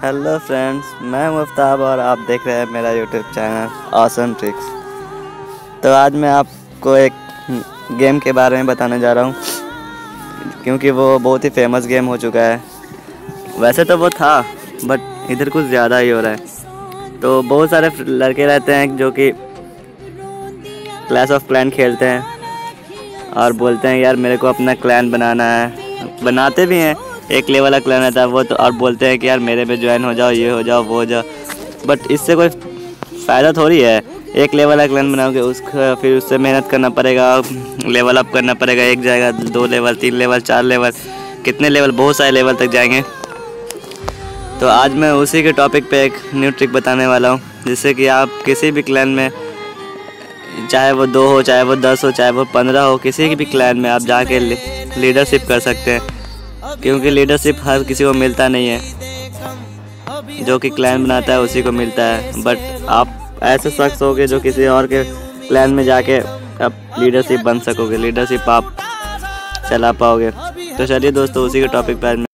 Hello friends, मैं हूं आफ्ताब और आप देख रहे हैं मेरा यूट्यूब चैनल ऑसम ट्रिक्स। तो आज मैं आपको एक गेम के बारे में बताने जा रहा हूं, क्योंकि वो बहुत ही फेमस गेम हो चुका है। वैसे तो वो था, बट इधर कुछ ज़्यादा ही हो रहा है। तो बहुत सारे लड़के रहते हैं जो कि क्लैश ऑफ क्लैन खेलते हैं और बोलते हैं यार मेरे को अपना क्लैन बनाना है। बनाते भी हैं, एक लेवल का क्लैन रहता है वो तो, और बोलते हैं कि यार मेरे पे ज्वाइन हो जाओ, ये हो जाओ, वो हो जाओ। बट इससे कोई फ़ायदा थोड़ी है। एक लेवल का क्लैन बनाओगे उसका फिर उससे मेहनत करना पड़ेगा, लेवल अप करना पड़ेगा। एक जाएगा 2 लेवल, 3 लेवल, 4 लेवल, कितने लेवल, बहुत सारे लेवल तक जाएंगे। तो आज मैं उसी के टॉपिक पे एक न्यू ट्रिक बताने वाला हूँ, जिससे कि आप किसी भी क्लैन में, चाहे वो 2 हो, चाहे वो 10 हो, चाहे वो 15 हो, किसी भी क्लैन में आप जाके लीडरशिप कर सकते हैं। क्योंकि लीडरशिप हर किसी को मिलता नहीं है, जो कि क्लैन बनाता है उसी को मिलता है। बट आप ऐसे शख्स होगे जो किसी और के क्लैन में जाके अब लीडरशिप बन सकोगे, लीडरशिप आप चला पाओगे। तो चलिए दोस्तों, उसी के टॉपिक पर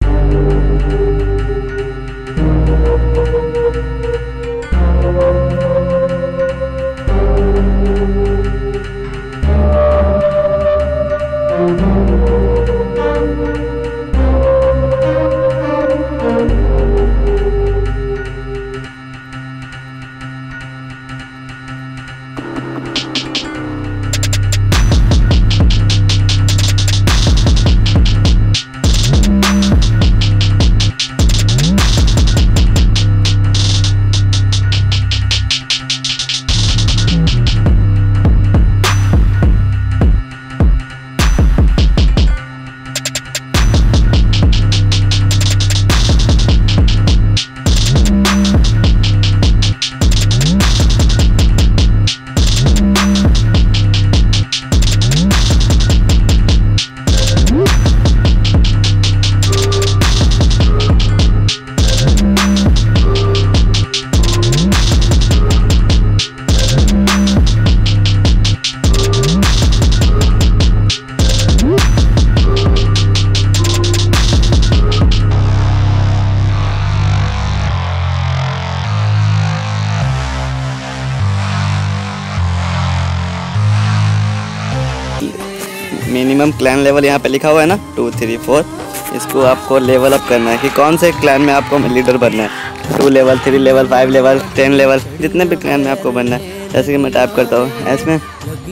मिनिमम क्लैन लेवल यहाँ पे लिखा हुआ है ना, 2, 3, 4। इसको आपको लेवल अप करना है कि कौन से क्लैन में आपको लीडर बनना है। 2 लेवल, 3 लेवल, 5 लेवल, 10 लेवल, जितने भी क्लैन में आपको बनना है। जैसे कि मैं टाइप करता हूँ इसमें,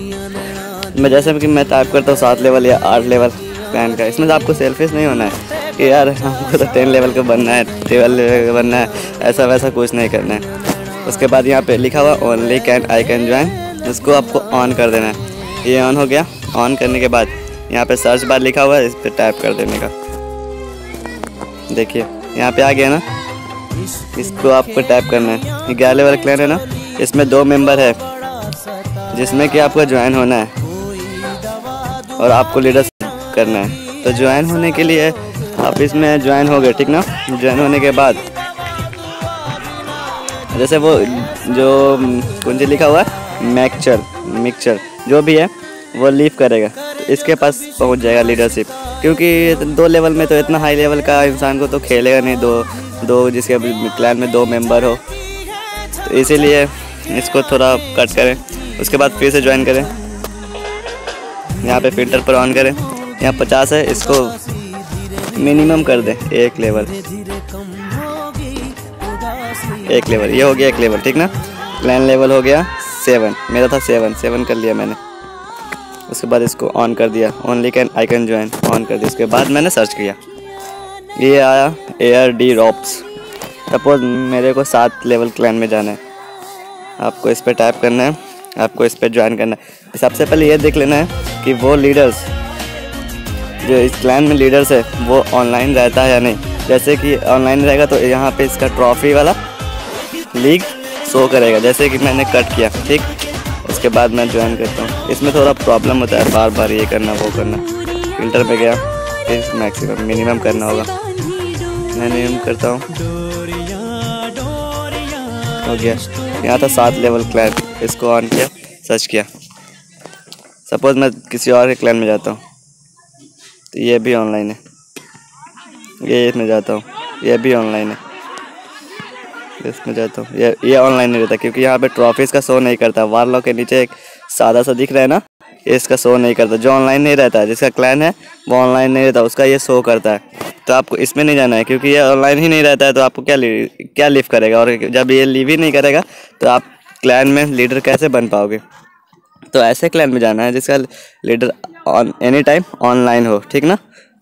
मैं टाइप करता हूँ 7 लेवल या 8 लेवल क्लैन का। इसमें आपको सेल्फिश नहीं होना है कि यार हमको तो 10 लेवल का बनना है, 12 लेवल का बनना है, ऐसा वैसा कुछ नहीं करना है। उसके बाद यहाँ पे लिखा हुआ only can I can join, इसको आपको ऑन कर देना है। ये ऑन हो गया। ऑन करने के बाद यहाँ पे सर्च बार लिखा हुआ है, इस पर टाइप कर देने का। देखिए यहाँ पे आ गया ना, इसको आपको टाइप करना है। 11 लेवल क्लैन है ना, इसमें 2 मेंबर है जिसमें कि आपको ज्वाइन होना है और आपको लीडरशिप करना है। तो ज्वाइन होने के लिए आप इसमें ज्वाइन हो गए, ठीक ना। ज्वाइन होने के बाद जैसे वो जो कुंजी लिखा हुआ है मिक्सचर जो भी है वो लीव करेगा, तो इसके पास पहुंच जाएगा लीडरशिप। क्योंकि 2 लेवल में तो इतना हाई लेवल का इंसान को तो खेलेगा नहीं, दो जिसके क्लैन में 2 मेंबर हो, तो इसीलिए इसको थोड़ा कट करें। उसके बाद फिर से ज्वाइन करें। यहाँ पे फिल्टर पर ऑन करें, यहाँ 50 है, इसको मिनिमम कर दें 1 लेवल। ये हो गया 1 लेवल, ठीक ना। क्लैन लेवल हो गया 7, मेरा था 7 कर लिया मैंने। उसके बाद इसको ऑन कर दिया, only can I can join, on कर दिया। उसके बाद मैंने सर्च किया, ये आया ARD रॉप्स। सपोज मेरे को 7 लेवल क्लैन में जाना है, आपको इस पर टाइप करना है, आपको इस पर ज्वाइन करना है। सबसे पहले ये देख लेना है कि वो लीडर्स जो इस क्लैन में लीडर्स है वो ऑनलाइन रहता है या नहीं। जैसे कि ऑनलाइन रहेगा तो यहाँ पे इसका ट्रॉफी वाला लीग शो करेगा, जैसे कि मैंने कट किया, ठीक। उसके बाद मैं ज्वाइन करता हूँ। इसमें थोड़ा प्रॉब्लम होता है, बार बार ये करना वो करना। फिल्टर पे गया, फिर मैक्सिमम मिनिमम करना होगा, मैं मिनिमम करता हूँ। हो गया। यहाँ था 7 लेवल क्लैन, इसको ऑन किया, सर्च किया। सपोज मैं किसी और के क्लैन में जाता हूँ तो ये भी ऑनलाइन है, ये इसमें जाता हूँ, ये भी ऑनलाइन है। इसमें जाता हूँ। ये ऑनलाइन नहीं रहता क्योंकि यहाँ पे ट्रॉफीज़ का शो नहीं करता। वारलॉक के नीचे एक सादा सा दिख रहा है ना, ये इसका शो नहीं करता। जो ऑनलाइन नहीं रहता है, जिसका क्लैन है वो ऑनलाइन नहीं रहता, उसका ये शो करता है। तो आपको इसमें नहीं जाना है क्योंकि ये ऑनलाइन ही नहीं रहता है। तो आपको क्या लीव करेगा, और जब ये लीव ही नहीं करेगा तो आप क्लैन में लीडर कैसे बन पाओगे। तो ऐसे क्लैन में जाना है जिसका लीडर एनी टाइम ऑनलाइन हो, ठीक ना।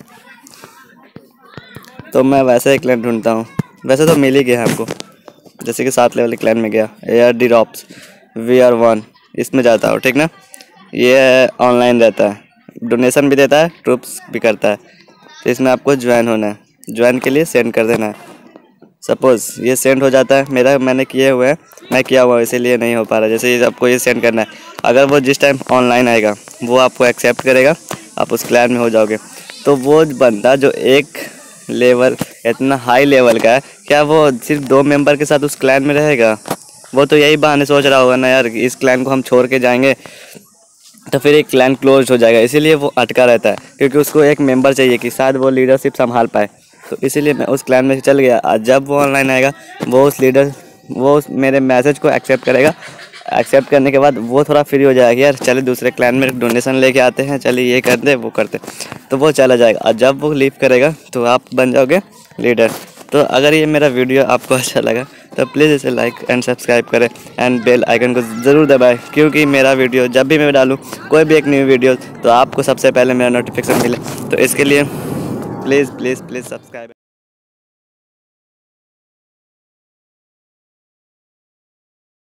तो मैं वैसे ही क्लैन ढूंढता हूँ। वैसे तो मिल ही गया है आपको, जैसे कि 7 लेवल क्लैन में गया एयर डी रॉप्स VR1, इसमें जाता हूँ, ठीक ना। ये ऑनलाइन रहता है, डोनेशन भी देता है, ट्रूप्स भी करता है। तो इसमें आपको ज्वाइन होना है, ज्वाइन के लिए सेंड कर देना है। सपोज़ ये सेंड हो जाता है, मैंने किए हुए हैं, मैं किया हुआ इसीलिए नहीं हो पा रहा। जैसे ये आपको ये सेंड करना है, अगर वो जिस टाइम ऑनलाइन आएगा वो आपको एक्सेप्ट करेगा, आप उस क्लैन में हो जाओगे। तो वो बंदा जो एक लेवल इतना हाई लेवल का है, क्या वो सिर्फ 2 मेंबर के साथ उस क्लैन में रहेगा। वो तो यही बहाने सोच रहा होगा ना यार, इस क्लैन को हम छोड़ के जाएंगे तो फिर एक क्लैन क्लोज हो जाएगा, इसीलिए वो अटका रहता है क्योंकि उसको एक मेंबर चाहिए कि शायद वो लीडरशिप संभाल पाए। तो इसीलिए मैं उस क्लैन में चल गया। आज जब वो ऑनलाइन आएगा वो मेरे मैसेज को एक्सेप्ट करेगा। एक्सेप्ट करने के बाद वो थोड़ा फ्री हो जाएगा, यार चले दूसरे क्लैन में डोनेशन लेके आते हैं, चलिए ये कर दे वो करते, तो वो चला जाएगा। और जब वो लीव करेगा तो आप बन जाओगे लीडर। तो अगर ये मेरा वीडियो आपको अच्छा लगा तो प्लीज़ इसे लाइक एंड सब्सक्राइब करें एंड बेल आइकन को ज़रूर दबाएं, क्योंकि मेरा वीडियो जब भी मैं डालूँ कोई भी एक न्यू वीडियो, तो आपको सबसे पहले मेरा नोटिफिकेशन मिले। तो इसके लिए प्लीज़ प्लीज़ प्लीज़ सब्सक्राइब।